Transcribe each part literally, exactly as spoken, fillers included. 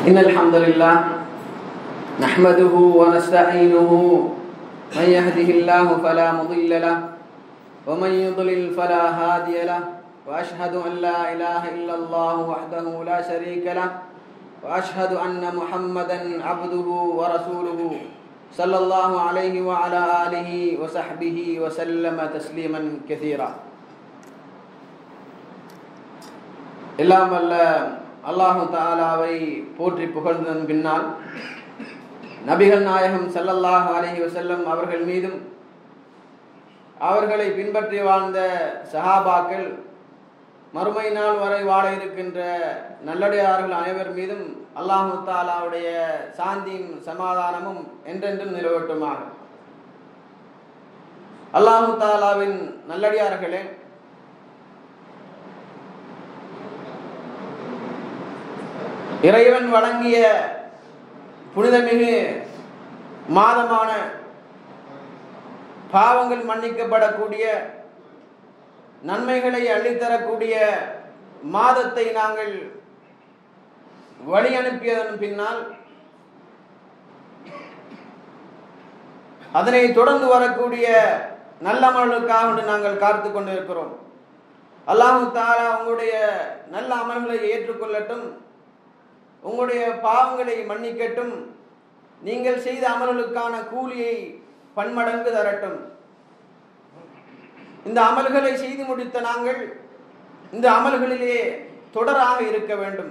إن الحمد لله نحمده ونستعينه من يهده الله فلا مضل له ومن يضلل فلا هادي له وأشهد أن لا إله إلا الله وحده لا شريك له وأشهد أن محمدا عبده ورسوله صلى الله عليه وعلى آله وصحبه وسلم تسليما كثيرا. எல்லாம் வல்ல அல்லாஹு தஆலாவை போற்றி புகழ்ந்ததன் பின்னால் நபிகள் நாயகம் ஸல்லல்லாஹு அலைஹி வஸல்லம் அவர்கள் மீதும் அவர்களை பின்பற்றி வாழ்ந்த சஹாபாக்கள் மறுமை நாள் வரை வாழ இருக்கின்ற நல்லடியார்கள் அனைவர் மீதும் அல்லாஹு தஆலாவுடைய சாந்தியும் சமாதானமும் என்றென்றும் நிலவட்டுமாக. அல்லாஹு தஆலாவின் நல்லடியார்களே, இறைவன் வழங்கிய புனிதமிகு மாதமான பாவங்கள் மன்னிக்கப்படக்கூடிய நன்மைகளை அள்ளித்தரக்கூடிய மாதத்தை நாங்கள் வழி அனுப்பியதன் பின்னால் அதனை தொடர்ந்து வரக்கூடிய நல்லமல்களுக்காக நாங்கள் காத்து கொண்டிருக்கிறோம். அல்லாஹு தஆலா உங்களுடைய நல்ல அமல்களை ஏற்றுக்கொள்ளட்டும், உங்களுடைய பாவங்களை மன்னிக்கட்டும், நீங்கள் செய்த அமல்களுக்கான கூலியை பன்மடங்கு தரட்டும். இந்த அமல்களை செய்து முடித்த நாங்கள் இந்த அமல்களிலே தொடராக இருக்க வேண்டும்.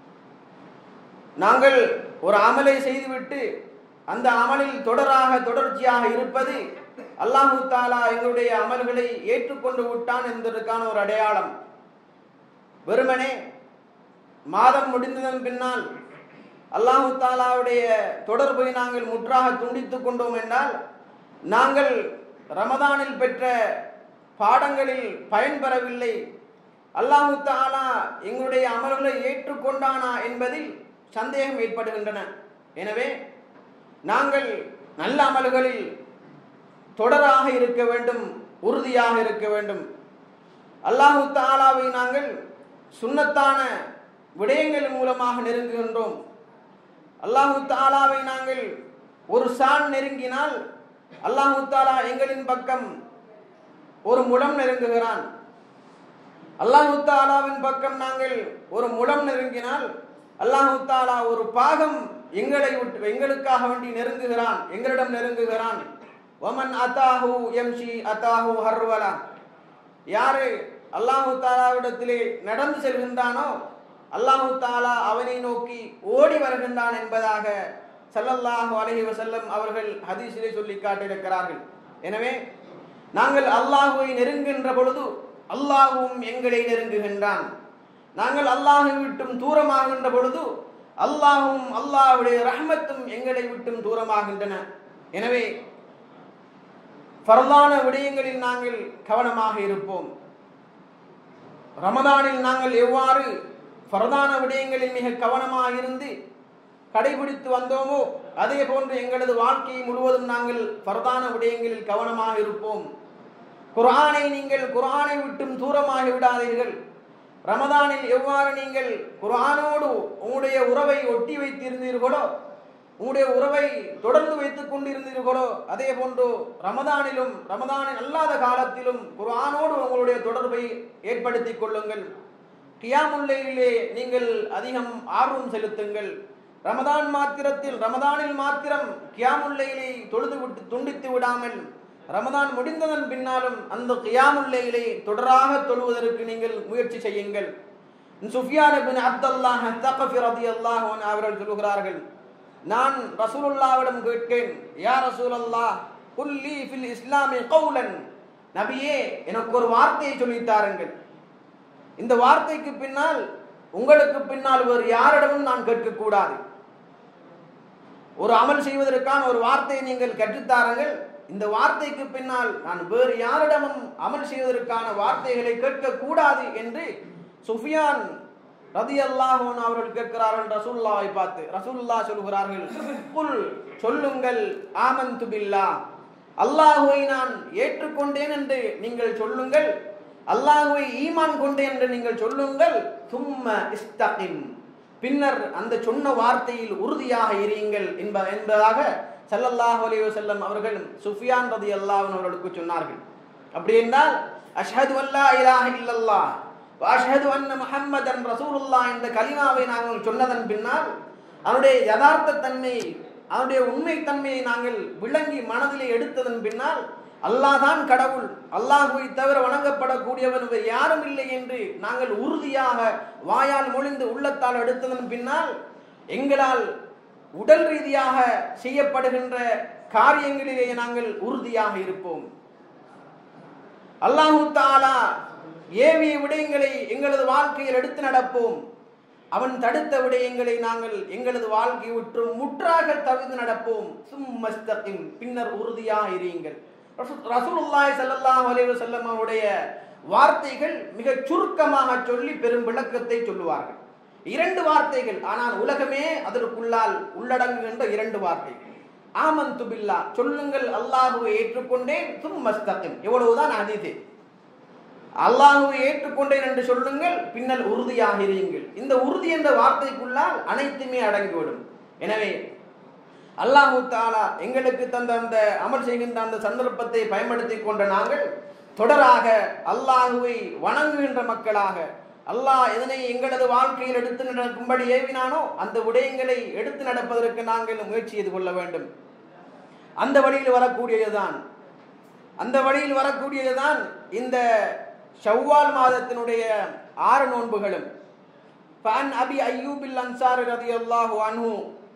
நாங்கள் ஒரு அமலை செய்துவிட்டு அந்த அமலில் தொடராக தொடர்ச்சியாக இருப்பது அல்லாஹு தஆலா எங்களுடைய அமல்களை ஏற்றுக்கொண்டு விட்டான் என்பதற்கான ஒரு அடையாளம். வெறுமனே மாதம் முடிந்ததன் பின்னால் அல்லாஹு தஆலாவுடைய தொடர்பை நாங்கள் முற்றாக துண்டித்துக் கொண்டோம் என்றால் நாங்கள் ரமதானில் பெற்ற பாடங்களில் பயன்பெறவில்லை, அல்லாஹு தஆலா எங்களுடைய அமல்களை ஏற்றுக்கொண்டானா என்பதில் சந்தேகம் ஏற்படுகின்றன. எனவே நாங்கள் நல்ல அமல்களில் தொடராக இருக்க வேண்டும், உறுதியாக இருக்க வேண்டும். அல்லாஹு தஆலாவை நாங்கள் சுன்னத்தான விடயங்கள் மூலமாக நெருங்குகின்றோம். அல்லாஹு தஆலாவை நாங்கள் ஒரு சான் நெருங்கினால் அல்லாஹு தஆலா எங்களின் பக்கம் ஒரு முழம் நெருங்குகிறான். அல்லாஹு தஆலாவின் பக்கம் நாங்கள் ஒரு முழம் நெருங்கினால் அல்லாஹு தஆலா ஒரு பாகம் எங்களை விட்டு எங்களுக்காக வேண்டி நெருங்குகிறான், எங்களிடம் நெருங்குகிறான். வமன் அதாஹு யம்ஷி அதாஹு ஹர்வலா, யாரு அல்லாஹு தஆலாவிடத்திலே நடந்து செல்கின்றானோ அல்லாஹு தஆலா அவனை நோக்கி ஓடி வருகின்றான் என்பதாக ஸல்லல்லாஹு அலைஹி வஸல்லம் அவர்கள் ஹதீஸிலே சொல்லி காட்டியிருக்கிறார்கள். எனவே நாங்கள் அல்லாஹுவை நெருங்குகின்ற பொழுது அல்லாஹுவும் எங்களை நெருங்குகின்றான். நாங்கள் அல்லாஹை விட்டும் தூரமாகின்ற பொழுது அல்லாஹும் அல்லாஹ்வுடைய ரஹ்மத்தும் எங்களை விட்டும் தூரமாகின்றன. எனவே ஃபர்லான விடயங்களில் நாங்கள் கவனமாக இருப்போம். ரமதானில் நாங்கள் எவ்வாறு ஃபர்தான விடயங்களில் மிக கவனமாக இருந்து கடைபிடித்து வந்தோமோ அதே போன்று எங்களது வாழ்க்கையை முழுவதும் நாங்கள் ஃபர்தான விடயங்களில் கவனமாக இருப்போம். குர்ஆனை நீங்கள் குர்ஆனை விட்டும் தூரமாகி விடாதீர்கள். ரமதானில் எவ்வாறு நீங்கள் குர்ஆனோடு உங்களுடைய உறவை ஒட்டி வைத்திருந்தீர்களோ, உங்களுடைய உறவை தொடர்ந்து வைத்துக் கொண்டிருந்தீர்களோ அதே போன்று ரமதானிலும் ரமதானில் அல்லாத காலத்திலும் குர்ஆனோடு உங்களுடைய தொடர்பை ஏற்படுத்திக் கொள்ளுங்கள். கியாமுல் லைலிலே நீங்கள் அதிகம் ஆர்வம் செலுத்துங்கள். ரமதான் மாத்திரத்தில் ரமதானில் மாத்திரம் கியாமுல் லைலை தொழுது விட்டு துண்டித்து விடாமல் ரமதான் முடிந்ததன் பின்னாலும் அந்த கியாமுல் லைலை தொடராக தொழுவதற்கு நீங்கள் முயற்சி செய்யுங்கள். சுஃபியான் இப்னு அப்துல்லாஹ் அத்-தகஃபி ரலியல்லாஹு அன்ஹு அவர்கள் சொல்கிறார்கள், நான் ரசூலுல்லாஹ்விடம் கேட்டேன், யா ரசூலல்லாஹ் குல்லி ஃபில் இஸ்லாமி கௌலன், நபியே எனக்கு ஒரு வார்த்தையை சொல்லித் தாருங்கள். இந்த வார்த்தைக்கு பின்னால் உங்களுக்கு பின்னால் வேறு யாரிடமும் நான் கேட்கக்கூடாது. ஒரு அமல் செய்வதற்கான ஒரு வார்த்தையை நீங்கள் கற்றுத்தாருங்கள். இந்த வார்த்தைக்கு பின்னால் நான் வேறு யாரிடமும் அமல் செய்வதற்கான வார்த்தைகளை கேட்கக்கூடாது என்று சுஃபியான் ரலியல்லாஹு அன்ஹு அவர்கள் கேட்கிறார்கள் ரசூலுல்லாஹை பார்த்து. ரசூலுல்லாஹ் சொல்கிறார்கள், குல் சொல்லுங்கள், ஆமன்து பில்லாஹ், அல்லாஹ்வை நான் ஏற்றுக்கொண்டேன் என்று நீங்கள் சொல்லுங்கள், அல்லாஹ்வை ஈமான் கொண்டேன் என்று நீங்கள் சொல்லுங்கள். தும்ம இஸ்தகிம், பின்னர் அந்த சொன்ன வார்த்தையில் உறுதியாக இருங்கள் என்ப என்பதாக ஸல்லல்லாஹு அலைஹி வஸல்லம் அவர்கள் சுஃபியான் ரலியல்லாஹு அன்ஹு அவர்களுக்கு சொன்னார்கள். அப்படி என்றால் அஷ்ஹது அல்லா இலாஹ இல்லல்லாஹ் வ அஷ்ஹது அன்ன முஹம்மதன் ரசூலுல்லாஹ் என்ற கலிமாவை நாங்கள் சொன்னதன் பின்னால் அதனுடைய யதார்த்த தன்மை, அதனுடைய உண்மை தன்மையை நாங்கள் விளங்கி மனதிலே எடுத்ததன் பின்னால் அல்லாஹ் தான் கடவுள், அல்லாஹ்வை தவிர வணங்கப்படக்கூடியவன் யாரும் இல்லை என்று நாங்கள் உறுதியாக வாயால் மொழிந்து உள்ளத்தால் எடுத்ததன் பின்னால் எங்களால் உடல் ரீதியாக செய்யப்படுகின்ற காரியங்களிலே நாங்கள் உறுதியாக இருப்போம். அல்லாஹு தஆலா ஏவிய விடயங்களை எங்களது வாழ்க்கையில் எடுத்து நடப்போம். அவன் தடுத்த விடயங்களை நாங்கள் எங்களது வாழ்க்கை விட்டு முற்றாக தவிர்த்து நடப்போம். சும்மஸ்தகிம், பின்னர் உறுதியாக இருங்கள். ரசூலுல்லாஹி ஸல்லல்லாஹு அலைஹி வஸல்லம் அவருடைய வார்த்தைகள் மிக சுருக்கமாக சொல்லி பெரும் விளக்கத்தை சொல்லுவார்கள். இரண்டு வார்த்தைகள், ஆனால் உலகமே அதற்குள்ளால் உள்ளடங்குகின்ற இரண்டு வார்த்தைகள். ஆமன்து பில்லாஹ், சொல்லுங்கள் அல்லாஹ்வை ஏற்றுக்கொண்டேன். சும்மஸ்தகிம், எவ்வளவுதான் ஹதீஸ். அல்லாஹ்வை ஏற்றுக்கொண்டேன் என்று சொல்லுங்கள், பின்னர் உறுதியாக இருங்கள். இந்த உறுதி என்ற வார்த்தைக்குள்ளால் அனைத்துமே அடங்கிவிடும். எனவே அல்லாஹு தஆலா எங்களுக்கு தந்த அந்த அமல் செய்கின்ற அந்த சந்தர்ப்பத்தை பயன்படுத்தி கொண்ட நாங்கள் தொடராக அல்லாஹுவை வணங்குகின்ற மக்களாக, அல்லாஹ் எதனை எங்களது வாழ்க்கையில் எடுத்து நடக்கும்படி ஏவினானோ அந்த விடயங்களை எடுத்து நடப்பதற்கு நாங்கள் முயற்சி செய்து கொள்ள வேண்டும். அந்த வழியில் வரக்கூடியதுதான் அந்த வழியில் வரக்கூடியதுதான் இந்த ஷவ்வால் மாதத்தினுடைய ஆறு நோன்புகளும். ஃபஅன் அபி அய்யூபில் அன்சாரி ரலியல்லாஹு அன்ஹு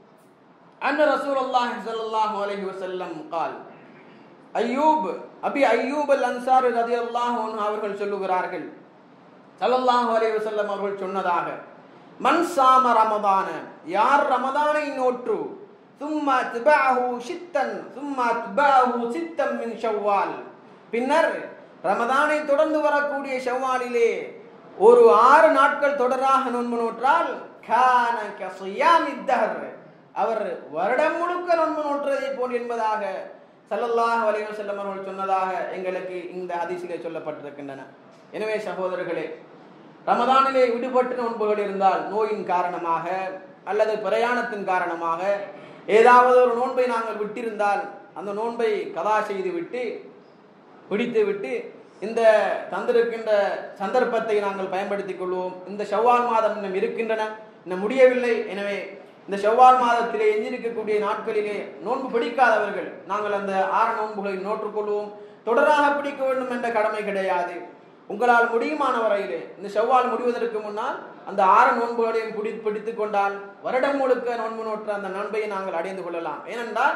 அன்ன ரசூலுல்லாஹி ஸல்லல்லாஹு அலைஹி வஸல்லம் قال அய்யூப் அபி அய்யூப் அல் அன்சாரி ரலியல்லாஹு அன்ஹு அவர்கள் சொல்லுகிறார்கள், ஸல்லல்லாஹு அலைஹி வஸல்லம் அவர்கள் சொன்னதாக, மன் சாம ரமதான, யார் ரமதானை நோற்று, சும்மா திபஅஹு சித்தன் சும்மா திபஅஹு சித்தம் மின் ஷவ்வால், பின்னர் ரமதானை தொடர்ந்து வரக்கூடிய ஷவ்வாலிலே ஒரு ஆறு நாட்கள் தொடராக நோன்பு நோற்றால் கான கஸியாமித் தஹர், அவர் வருடம் முழுக்க நோன்பு நோற்றதை போல் என்பதாக ஸல்லல்லாஹு அலைஹி வஸல்லம் அவர்கள் சொன்னதாக எங்களுக்கு இந்த ஹதீஸிலே சொல்லப்பட்டிருக்கின்றன. எனவே சகோதரர்களே, ரமதானிலே விடுபட்டு நோன்புகள் இருந்தால் நோயின் காரணமாக அல்லது பிரயாணத்தின் காரணமாக ஏதாவது ஒரு நோன்பை நாங்கள் விட்டிருந்தால் அந்த நோன்பை கதா செய்து விட்டு பிடித்து விட்டு இந்த தந்திருக்கின்ற சந்தர்ப்பத்தை நாங்கள் பயன்படுத்திக் கொள்வோம். இந்த ஷவ்வால் மாதம் இன்னும் இருக்கின்றன, இன்னும் முடியவில்லை. எனவே இந்த ஷவ்வால் மாதத்திலே எஞ்சிருக்கக்கூடிய நாட்களிலே நோன்பு பிடிக்காதவர்கள் நாங்கள் அந்த ஆறு நோன்புகளை நோற்றுக்கொள்வோம். தொடராக பிடிக்க வேண்டும் என்ற கடமை கிடையாது. உங்களால் முடியுமான வரையிலே இந்த ஷவ்வால் முடிவதற்கு முன்னால் அந்த ஆறு நோன்புகளையும் பிடி பிடித்து கொண்டால் வருடம் முழுக்க நோன்பு நோற்ற அந்த நன்மையை நாங்கள் அடைந்து கொள்ளலாம். ஏனென்றால்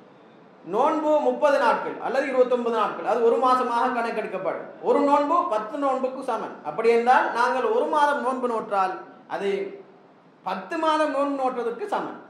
நோன்பு முப்பது நாட்கள் அல்லது இருபத்தி ஒன்பது நாட்கள், அது ஒரு மாசமாக கணக்கெடுக்கப்படும். ஒரு நோன்பு பத்து நோன்புக்கு சமன். அப்படி என்றால் நாங்கள் ஒரு மாதம் நோன்பு நோற்றால் அது பத்து மாதம் நோன்பு நோற்றதற்கு சமன்.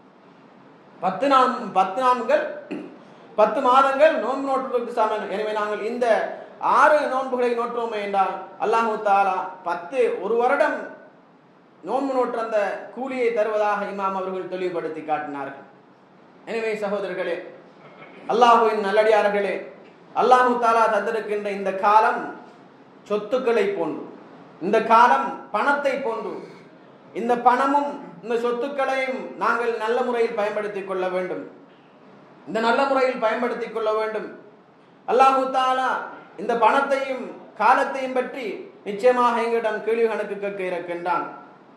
பத்து நாம் பத்து நான்கள் பத்து மாதங்கள் நோன்பு நோற்றுவதற்கு சமன். எனவே நாங்கள் இந்த ஆறு நோன்புகளை நோற்றோமே என்றால் அல்லாஹு தஆலா பத்து ஒரு வருடம் நோன்பு நோற்ற அந்த கூலியை தருவதாக இமாம் அவர்கள் தெளிவுபடுத்தி காட்டினார்கள். எனவே சகோதரர்களே, அல்லாஹுவின் நல்லடியார்களே, அல்லாஹு தஆலா தந்திருக்கின்ற இந்த காலம் சொத்துக்களை போன்று, இந்த காலம் பணத்தை போன்று. இந்த பணமும் இந்த சொத்துக்களையும் நாங்கள் நல்ல முறையில் பயன்படுத்திக் கொள்ள வேண்டும். இந்த நல்ல முறையில் பயன்படுத்திக் கொள்ள வேண்டும். அல்லாஹு தஆலா இந்த பணத்தையும் காலத்தையும் பற்றி நிச்சயமாக எங்களிடம் கேள்வி கணக்கு கேட்க இருக்கின்றான்.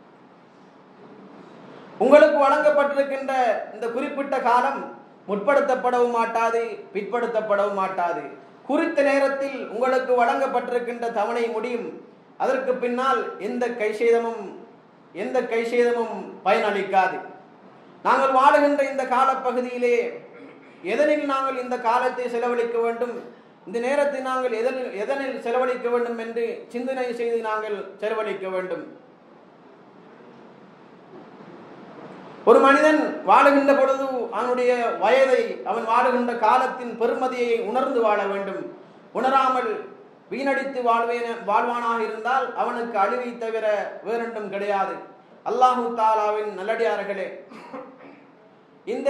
உங்களுக்கு வழங்கப்பட்டிருக்கின்ற இந்த குறிப்பிட்ட காலம் முற்படுத்தப்படவும் மாட்டாது, பிற்படுத்தப்படவும் மாட்டாது. குறித்த நேரத்தில் உங்களுக்கு வழங்கப்பட்டிருக்கின்ற தவணை முடியும். அதற்கு பின்னால் எந்த கைசேதமும் எந்த கைசேதமும் பயனளிக்காது. நாங்கள் வாழுகின்ற இந்த காலப்பகுதியிலே எதனில் நாங்கள் இந்த காலத்தை செலவழிக்க வேண்டும், இந்த நேரத்தை நாங்கள் எதனில் எதனில் செலவழிக்க வேண்டும் என்று சிந்தனை செய்து நாங்கள் செலவழிக்க வேண்டும். ஒரு மனிதன் வாழுகின்ற பொழுது அவனுடைய வயதை, அவன் வாழுகின்ற காலத்தின் பெருமதியை உணர்ந்து வாழ வேண்டும். உணராமல் வீணடித்து வாழ்வேன வாழ்வானாக இருந்தால் அவனுக்கு அழிவை தவிர வேறொன்றும் கிடையாது. அல்லாஹு தஆலாவின் நல்லடியார்களே, இந்த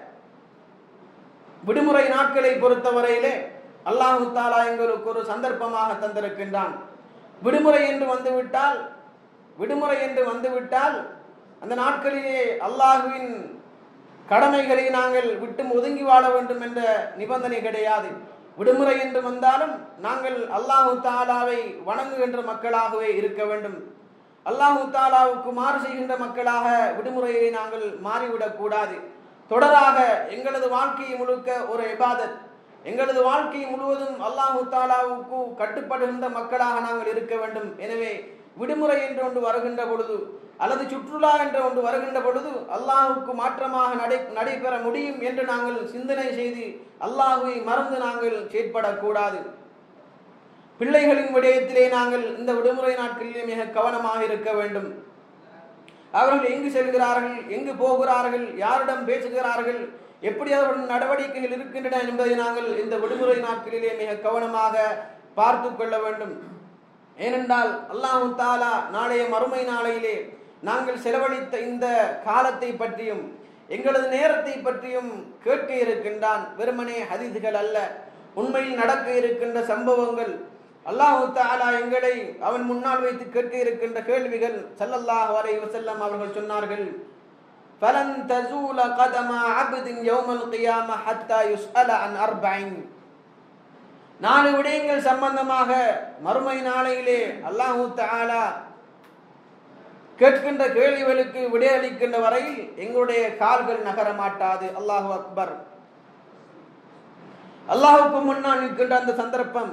விடுமுறை நாட்களை பொறுத்தவரையிலே அல்லாஹு தஆலா எங்களுக்கு ஒரு சந்தர்ப்பமாக தந்திருக்கின்றான். விடுமுறை என்று வந்துவிட்டால் விடுமுறை என்று வந்துவிட்டால் அந்த நாட்களிலே அல்லாஹுவின் கடமைகளை நாங்கள் விட்டு ஒதுங்கி வாழ வேண்டும் என்ற நிபந்தனை கிடையாது. விடுமுறை என்று வந்தாலும் நாங்கள் அல்லாஹு தாலாவை வணங்குகின்ற மக்களாகவே இருக்க வேண்டும். அல்லாஹு தாலாவுக்கு மாறு செய்கின்ற மக்களாக விடுமுறையை நாங்கள் மாறிவிடக் கூடாது. தொடராக எங்களது வாழ்க்கையை முழுக்க ஒரு இபாதத், எங்களது வாழ்க்கை முழுவதும் அல்லாஹு தாலாவுக்கு கட்டுப்படுகின்ற மக்களாக நாங்கள் இருக்க வேண்டும். எனவே விடுமுறை என்று ஒன்று வருகின்ற பொழுது அல்லது சுற்றுலா என்ற ஒன்று வருகின்ற பொழுது அல்லாஹுக்கு மாற்றமாக நடை நடைபெற முடியும் என்று நாங்கள் சிந்தனை செய்து அல்லாஹுவை மறந்து நாங்கள் செயற்படக்கூடாது. பிள்ளைகளின் விடயத்திலே நாங்கள் இந்த விடுமுறை நாட்களிலே மிக கவனமாக இருக்க வேண்டும். அவர்கள் எங்கு செல்கிறார்கள், எங்கு போகிறார்கள், யாரிடம் பேசுகிறார்கள், எப்படி அவர்கள் நடவடிக்கைகள் இருக்கின்றன என்பதை நாங்கள் இந்த விடுமுறை நாட்களிலே மிக கவனமாக பார்த்து கொள்ள வேண்டும். ஏனென்றால் அல்லாஹு தாலா நாளைய மறுமை நாளையிலே நாங்கள் செலவழித்த இந்த காலத்தை பற்றியும் எங்களது நேரத்தை பற்றியும் கேட்க இருக்கின்றான். வெறுமனே ஹதீஸ்கள் அல்ல, உண்மையில் நடக்க இருக்கின்ற சம்பவங்கள். அல்லாஹு தஆலா எங்களை அவன் முன்னால் வைத்து கேட்க இருக்கின்ற கேள்விகள். ஸல்லல்லாஹு அலைஹி வஸல்லம் அவர்கள் சொன்னார்கள், ஃபலன் தஸூல கதம அப்தின் யௌமல் கியாமஹ் ஹத்தா யுஸ்அல அன் அர்பஇன். நாலு விடயங்கள் சம்பந்தமாக மறுமை நாளையிலே அல்லாஹு தஆலா கேட்கின்ற கேள்விகளுக்கு விடையளிக்கின்ற வரையில் எங்களுடைய கால்கள் நகர மாட்டாது. அல்லாஹு அக்பர். அல்லாஹுக்கு முன்னால் நிற்கின்ற அந்த சந்தர்ப்பம்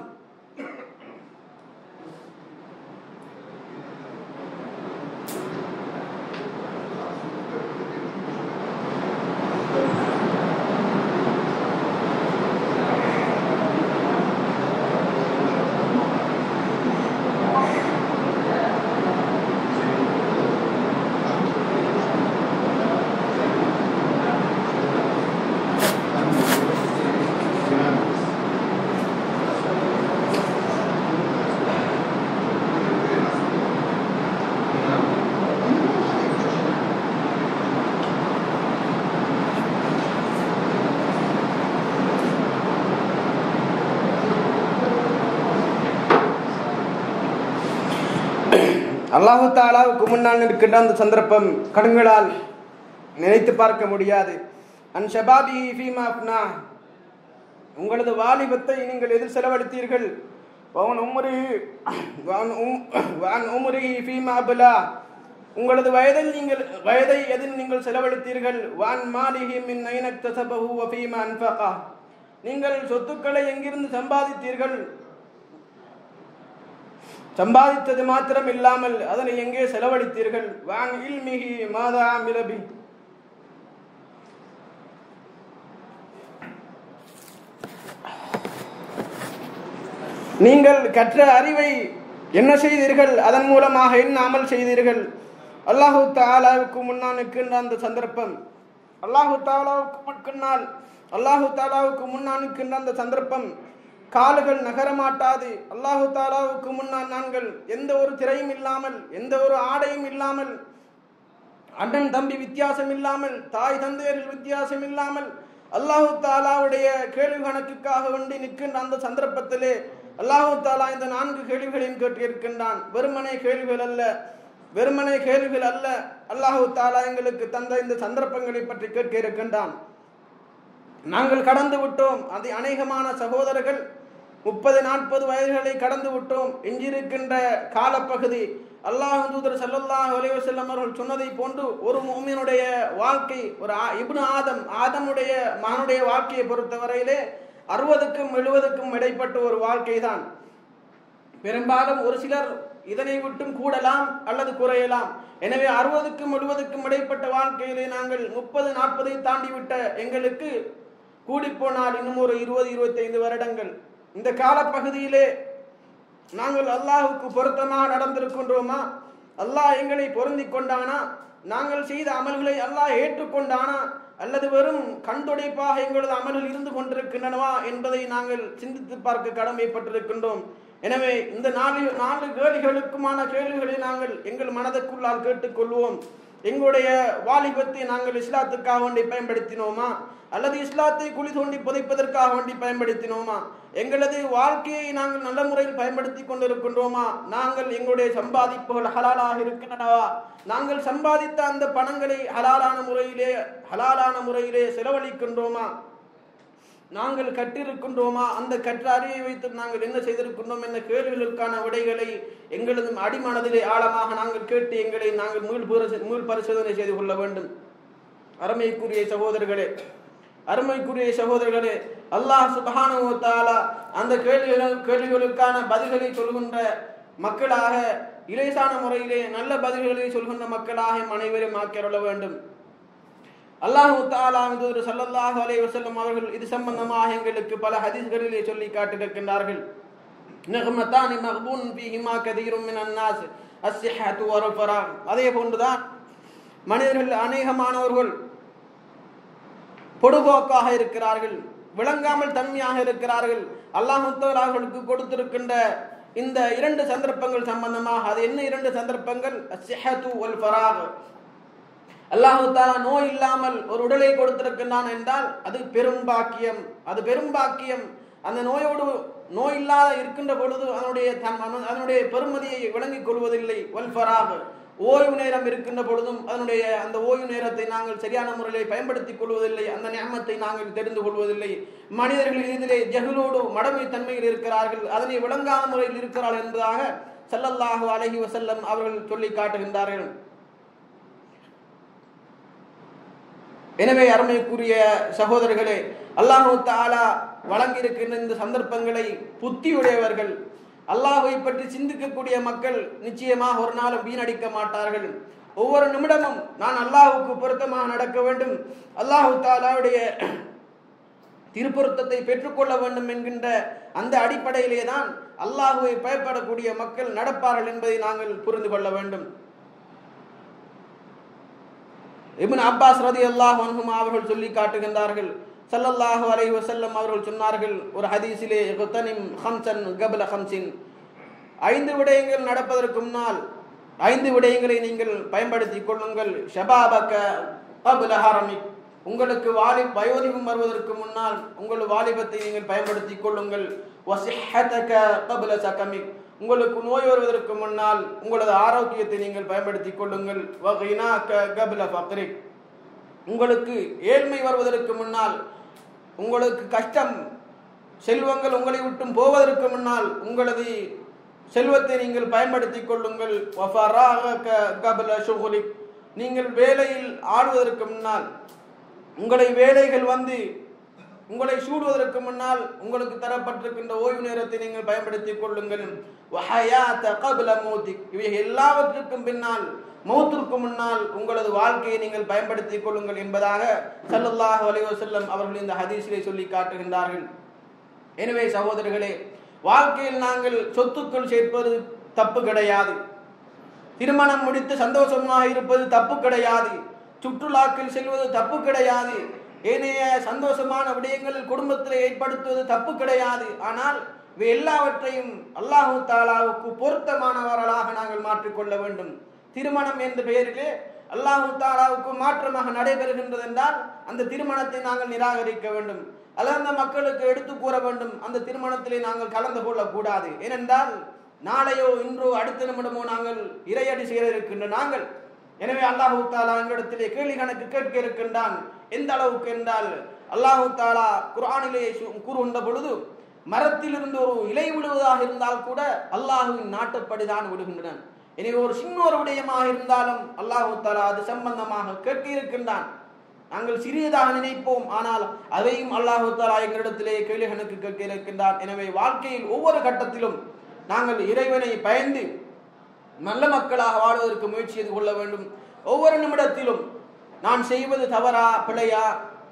அல்லாஹு தாலாவுக்கு முன்னால் இருக்கின்ற அந்த சந்தர்ப்பம் கண்களால் நினைத்து பார்க்க முடியாது. அன் ஷபாபி ஃபீமா அஃப்னா, உங்களது வாலிபத்தை நீங்கள் எதில் செலவழித்தீர்கள்? வன் உம்ரி வன் உம் வன் உம்ரி ஃபீமா அப்லா, உங்களது வயதை நீங்கள் வயதை எதில் நீங்கள் செலவழித்தீர்கள்? வான் மாலிஹி மின் ஐன இக்தஸபஹு வ ஃபீமா அன்ஃபகா, நீங்கள் சொத்துக்களை எங்கிருந்து சம்பாதித்தீர்கள்? சம்பாதித்தது மாத்திரம் இல்லாமல் அதனை எங்கே செலவழித்தீர்கள்? வான் இல்மிஹி மாதா மிலபி, நீங்கள் கற்ற அறிவை என்ன செய்தீர்கள்? அதன் மூலமாக என்ன அமல் செய்தீர்கள்? அல்லாஹு தஆலாவுக்கு முன்னால் நிற்கின்ற அந்த சந்தர்ப்பம், அல்லாஹு தஆலாவுக்கு முன்னால் அல்லாஹு தஆலாவுக்கு முன்னால் நிற்கின்ற அந்த சந்தர்ப்பம் கால்கள் நகரமாட்டாது. அல்லாஹு தாலாவுக்கு முன்னால் நாங்கள் எந்த ஒரு திரையும் இல்லாமல், எந்த ஒரு ஆடையும் இல்லாமல், அண்ணன் தம்பி வித்தியாசம் இல்லாமல், தாய் தந்தையரில் வித்தியாசம் இல்லாமல் அல்லாஹு தாலாவுடைய கேள்வி கணக்குக்காக வேண்டி நிற்கின்ற அந்த சந்தர்ப்பத்திலே அல்லாஹு தாலா இந்த நான்கு கேள்விகளையும் கேட்டிருக்கின்றான். வெறுமனை கேள்விகள் அல்ல, வெறுமனை கேள்விகள் அல்ல, அல்லாஹு தாலா எங்களுக்கு தந்த இந்த சந்தர்ப்பங்களை பற்றி கேட்க இருக்கின்றான். நாங்கள் கடந்து விட்டோம். அது அநேகமான சகோதரர்கள் முப்பது நாற்பது வயதுகளை கடந்து விட்டோம். எஞ்சிருக்கின்ற காலப்பகுதி அல்லாஹ் தூதர் ஸல்லல்லாஹு அலைஹி வஸல்லம் அவர்கள் சொன்னதை போன்று ஒரு முஃமினுடைய வாழ்க்கை, ஒரு இப்னு ஆதம் ஆதமுடைய மகனுடைய வாழ்க்கையை பொறுத்தவரையிலே அறுபதுக்கும் எழுபதுக்கும் இடைப்பட்ட ஒரு வாழ்க்கை தான். பெரும்பாலும் ஒரு சிலர் இதனை விட்டும் கூடலாம் அல்லது குறையலாம். எனவே அறுபதுக்கும் எழுபதுக்கும் இடைப்பட்ட வாழ்க்கையிலே நாங்கள் முப்பது நாற்பதை தாண்டிவிட்ட எங்களுக்கு கூடிப்போனால் இன்னும் ஒரு இருபது இருபத்தி ஐந்து வருடங்கள். இந்த காலப்பகுதியிலே நாங்கள் அல்லாஹுக்கு பொருத்தமாக நடந்திருக்கின்றோமா? அல்லாஹ் எங்களை பொருந்தி கொண்டானா? நாங்கள் செய்த அமல்களை அல்லாஹ் ஏற்றுக்கொண்டானா? அல்லது வெறும் கண்துடைப்பாக எங்களது அமல்கள் இருந்து கொண்டிருக்கின்றனவா என்பதை நாங்கள் சிந்தித்து பார்க்க கடமைப்பட்டிருக்கின்றோம். எனவே இந்த நாலு நாலு கேள்விகளுக்குமான கேள்விகளை நாங்கள் எங்கள் மனதுக்குள்ளால் கேட்டுக்கொள்வோம். எங்களுடைய வாலிபத்தை நாங்கள் இஸ்லாத்துக்காக வேண்டி பயன்படுத்தினோமா? அல்லது இஸ்லாத்தை குழி தோண்டி புதைப்பதற்காக வேண்டி பயன்படுத்தினோமா? எங்களது வாழ்க்கையை நாங்கள் நல்ல முறையில் பயன்படுத்தி கொண்டிருக்கின்றோமா? நாங்கள் எங்களுடைய சம்பாதிப்புகள் ஹலாலாக இருக்கின்றனவா? நாங்கள் சம்பாதித்த அந்த பணங்களை ஹலாலான முறையிலே ஹலாலான முறையிலே செலவழிக்கின்றோமா? நாங்கள் கற்றிருக்கின்றோமா? அந்த கற்ற அறிவை வைத்து நாங்கள் என்ன செய்திருக்கின்றோம் என்ற கேள்விகளுக்கான விடைகளை எங்களது அடிமனதிலே ஆழமாக நாங்கள் கேட்டு எங்களை நாங்கள் மீள் மீள் பரிசோதனை செய்து கொள்ள வேண்டும். அருமைக்குரிய சகோதரர்களே, அருமைக்குரிய சகோதரர்களே, அல்லாஹ் சுப்ஹானஹு வ தஆலா அந்த கேள்விகள் கேள்விகளுக்கான பதில்களை சொல்கின்ற மக்களாக, இலேசான முறையிலே நல்ல பதில்களை சொல்கின்ற மக்களாக அனைவரும் ஆக்கிரொள்ள வேண்டும். அல்லாஹ் தஆலா தூதர் ஸல்லல்லாஹு அலைஹி வஸல்லம் அவர்கள் இது சம்பந்தமாக எங்களுக்கு பல ஹதீஸ்களிலே சொல்லி காட்டியிருக்கின்றார்கள். நஹ்மதானி மக்பூன் ஃபீஹிமா கதீரும் மினன் நாஸ் அஸ்ஸிஹ்ஹத்து வல் ஃபராக். அதே போன்றுதான் மனிதர்கள் அநேகமானவர்கள் பொடுபோக்காக இருக்கிறார்கள், விளங்காமல் தன்மையாக இருக்கிறார்கள். அல்லாஹ் தஆலா அவர்களுக்கு கொடுத்திருக்கின்ற இந்த இரண்டு சந்தர்ப்பங்கள் சம்பந்தமாக, அது என்ன இரண்டு சந்தர்ப்பங்கள்? அஸ்ஸிஹ்ஹத்து வல் ஃபராக். அல்லாஹ் தஆலா நோய் இல்லாமல் ஒரு உடலை கொடுத்திருக்கின்றான் என்றால் அது பெரும் பாக்கியம், அது பெரும் பாக்கியம். அந்த நோயோடு நோய் இல்லாத இருக்கின்ற பொழுது அதனுடைய அதனுடைய பெருமதியை விளங்கிக் கொள்வதில்லை. வல் ஃபராக், ஓய்வு நேரம் இருக்கின்ற பொழுதும் அதனுடைய அந்த ஓய்வு நேரத்தை நாங்கள் சரியான முறையில் பயன்படுத்திக் கொள்வதில்லை, அந்த நியமத்தை நாங்கள் தெரிந்து கொள்வதில்லை. மனிதர்கள் இதிலே ஜஹலோடு மடமை தன்மையில் இருக்கிறார்கள், அதனை விளங்காத முறையில் இருக்கிறார்கள் என்பதாக ஸல்லல்லாஹு அலைஹி வஸல்லம் அவர்கள் சொல்லி காட்டுகின்றார்கள். எனவே அருமைக்குரிய சகோதரர்களே, அல்லாஹ் தஆலா வழங்கியிருக்கின்ற இந்த சந்தர்ப்பங்களை புத்தியுடையவர்கள், அல்லாஹ்வை பற்றி சிந்திக்கக்கூடிய மக்கள் நிச்சயமாக ஒரு நாளும் வீணடிக்க மாட்டார்கள். ஒவ்வொரு நிமிடமும் நான் அல்லாஹ்வுக்கு பொருத்தமாக நடக்க வேண்டும், அல்லாஹ் தஆலாவுடைய திருப்பொருத்தத்தை பெற்றுக்கொள்ள வேண்டும் என்கின்ற அந்த அடிப்படையிலே தான் அல்லாஹ்வை பயப்படக்கூடிய மக்கள் நடப்பார்கள் என்பதை நாங்கள் புரிந்து கொள்ள வேண்டும். இப்னு அப்பாஸ் ரலியல்லாஹு அன்ஹுமா அவர்கள் சொல்லி காட்டுகின்றார்கள், ஸல்லல்லாஹு அலைஹி வஸல்லம் அவர்கள் சொன்னார்கள் ஒரு ஹதீஸிலே, குதனிம் ஹம்சன் கப்ல ஹம்சின், ஐந்து விடயங்கள் நடப்பதற்கு முன்னால் ஐந்து விடயங்களை நீங்கள் பயன்படுத்திக் கொள்ளுங்கள். ஷபாபக கப்ல ஹரமிக், உங்களுக்கு வாலி வயோதிகம் வருவதற்கு முன்னால் உங்கள் வாலிபத்தை நீங்கள் பயன்படுத்திக் கொள்ளுங்கள். வஸிஹ்ஹதக கப்ல சகமிக், உங்களுக்கு நோய் வருவதற்கு முன்னால் உங்களது ஆரோக்கியத்தை நீங்கள் பயன்படுத்திக் கொள்ளுங்கள். வகினாக கப்ல ஃபக்ரிக், உங்களுக்கு ஏழ்மை வருவதற்கு முன்னால், உங்களுக்கு கஷ்டம் செல்வங்கள் உங்களை விட்டும் போவதற்கு முன்னால் உங்களது செல்வத்தை நீங்கள் பயன்படுத்திக் கொள்ளுங்கள். வஃபராக கப்ல ஷுகுலிக், நீங்கள் வேலையில் ஆடுவதற்கு முன்னால், உங்களை வேலைகள் வந்து உங்களை சூடுவதற்கு முன்னால் உங்களுக்கு தரப்பட்டிருக்கின்ற ஓய்வு நேரத்தை நீங்கள் பயன்படுத்திக் கொள்ளுங்கள். வஹயாத கப்ல மௌதிக், இவை எல்லாவற்றுக்கும் பின்னால் மௌத்திற்கு முன்னால் உங்களது வாழ்க்கையை நீங்கள் பயன்படுத்திக் கொள்ளுங்கள் என்பதாக ஸல்லல்லாஹு அலைஹி வஸல்லம் அவர்கள் இந்த ஹதீஸிலே சொல்லி காட்டுகின்றார்கள். எனவே சகோதரர்களே, வாழ்க்கையில் நாங்கள் சொத்துக்கள் சேர்ப்பது தப்பு கிடையாது, திருமணம் முடித்து சந்தோஷமாக இருப்பது தப்பு கிடையாது, சுற்றுலாக்கள் செல்வது தப்பு கிடையாது, ஏனைய சந்தோஷமான விடயங்களில் குடும்பத்தில் ஏற்படுத்துவது தப்பு கிடையாது. ஆனால் இவை எல்லாவற்றையும் அல்லாஹ் தஆலாவுக்கு பொருத்தமானவர்களாக நாங்கள் மாற்றிக்கொள்ள வேண்டும். திருமணம் என்ற பெயரிலே அல்லாஹ் தஆலாவுக்கு மாற்றமாக நடைபெறுகின்றது என்றால் அந்த திருமணத்தை நாங்கள் நிராகரிக்க வேண்டும், அல்லது அந்த மக்களுக்கு எடுத்து கூற வேண்டும், அந்த திருமணத்திலே நாங்கள் கலந்து கொள்ளக்கூடாது. ஏனென்றால் நாளையோ இன்றோ அடுத்த நிமிடமோ நாங்கள் இறையடி சேர இருக்கின்ற நாங்கள். எனவே அல்லாஹ் தஆலா எங்களிடத்திலே கேள்வி கணக்கு கேட்க இருக்கின்றான். எந்த அளவுக்கு என்றால் அல்லாஹ் தஆலா குர்ஆனிலே கூறுகின்ற பொழுது, மரத்திலிருந்து ஒரு இலை விழுவதாக இருந்தால் கூட அல்லாஹ்வின் நாட்டப்படிதான் விடுகின்றன. எனவே ஒரு சின்ன ஒரு விடயமாக இருந்தாலும் அல்லாஹ் தஆலா அது சம்பந்தமாக கேட்க இருக்கின்றான். நாங்கள் சிறியதாக நினைப்போம், ஆனால் அதையும் அல்லாஹ் தஆலா எங்களிடத்திலே கேள்வி கணக்கு கேட்க இருக்கின்றான். எனவே வாழ்க்கையில் ஒவ்வொரு கட்டத்திலும் நாங்கள் இறைவனை பயந்து நல்ல மக்களாக வாழ்வதற்கு முயற்சி செய்து கொள்ள வேண்டும். ஒவ்வொரு நிமிடத்திலும் நான் செய்வது தவறா பிழையா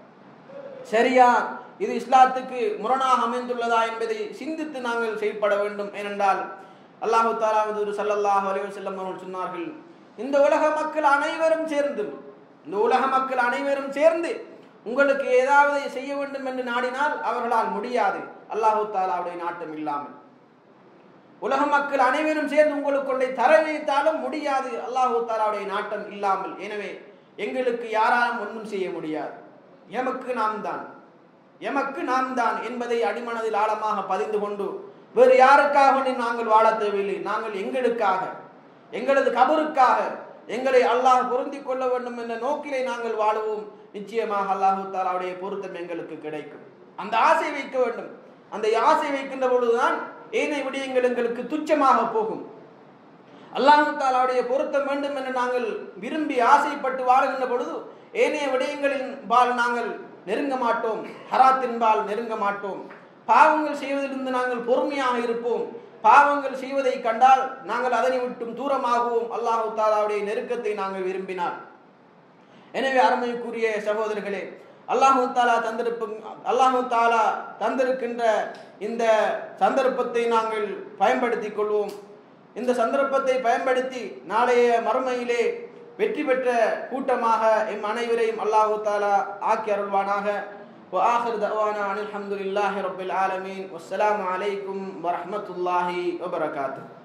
சரியா, இது இஸ்லாத்துக்கு முரணாக அமைந்துள்ளதா என்பதை சிந்தித்து நாங்கள் செயல்பட வேண்டும். ஏனென்றால் அல்லாஹ் தஆலா ஸல்லல்லாஹு அலைஹி வஸல்லம் அவர்கள் சொன்னார்கள், இந்த உலக மக்கள் அனைவரும் சேர்ந்து இந்த உலக மக்கள் அனைவரும் சேர்ந்து உங்களுக்கு ஏதாவது செய்ய வேண்டும் என்று நாடினால் அவர்களால் முடியாது, அல்லாஹ் தஆலாவுடைய நாட்டம் இல்லாமல். உலக மக்கள் அனைவரும் சேர்ந்து உங்களுக்கு கொண்டை தர வைத்தாலும் முடியாது, அல்லாஹ் தஆலாவுடைய நாட்டம் இல்லாமல். எனவே எங்களுக்கு யாராலும் ஒன்றும் செய்ய முடியாது, எமக்கு நாம் தான். எமக்கு நாம் தான் என்பதை அடிமனதில் ஆழமாக பதிந்து கொண்டு வேறு யாருக்காக நாங்கள் வாழ தேவையில்லை. நாங்கள் எங்களுக்காக, எங்களது கபருக்காக எங்களை அல்லாஹ் பொருந்தி கொள்ள வேண்டும் என்ற நோக்கிலே நாங்கள் வாழுவோம். நிச்சயமாக அல்லாஹு தஆலாவுடைய பொருத்தம் எங்களுக்கு கிடைக்கும். அந்த ஆசை வைக்க வேண்டும். அந்த ஆசை வைக்கின்ற பொழுதுதான் ஏனைய விடயங்கள் எங்களுக்கு துச்சமாக போகும். அல்லாஹு தஆலாவுடைய பொருத்தம் வேண்டும் என்று நாங்கள் விரும்பி ஆசைப்பட்டு வாழுகின்ற பொழுது ஏனைய விடயங்களின் பால் நாங்கள் நெருங்க மாட்டோம், ஹராத்தின் பால் நெருங்க மாட்டோம். பாவங்கள் செய்வதிலிருந்து நாங்கள் பொறுமையாக இருப்போம். பாவங்கள் செய்வதை கண்டால் நாங்கள் அதனை விட்டும் தூரமாகவும் அல்லாஹு தஆலாவுடைய நெருக்கத்தை நாங்கள் விரும்பினார். எனவே அருமைக்குரிய சகோதரர்களே, அல்லாஹு தஆலா தந்திருப்பு அல்லாஹு தஆலா தந்திருக்கின்ற இந்த சந்தர்ப்பத்தை நாங்கள் பயன்படுத்திக் கொள்வோம். இந்த சந்தர்ப்பத்தை பயன்படுத்தி நாளைய மறுமையிலே வெற்றி பெற்ற கூட்டமாக எம் அனைவரையும் அல்லாஹு தஆலா ஆக்கி அருள்வானாக. وآخر دعوانا عن الحمد لله رب العالمين والسلام عليكم ورحمة الله وبركاته.